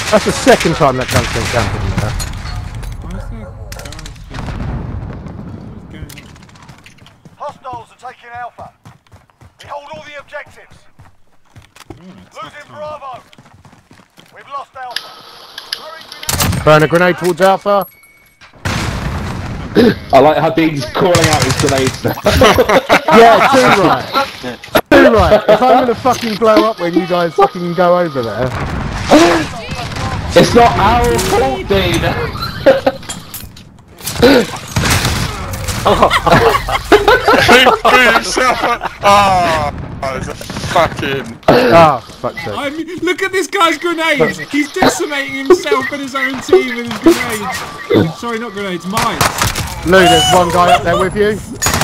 That's the second time that cunt's been camping in there. Hostiles are taking Alpha. We hold all the objectives. Losing Bravo. We've lost Alpha. Throwing a grenade towards Alpha. I like how Dean's calling out his grenades now. Yeah, too right. Too right. If I'm gonna fucking blow up when you guys fucking go over there. It's not our fault, Dean. Beat himself up. Oh, it's a fucking. Ah, fuck's sake. I mean, look at this guy's grenades! He's decimating himself and his own team with his grenades. Sorry, not grenades, mines. Lou, there's one guy up there with you.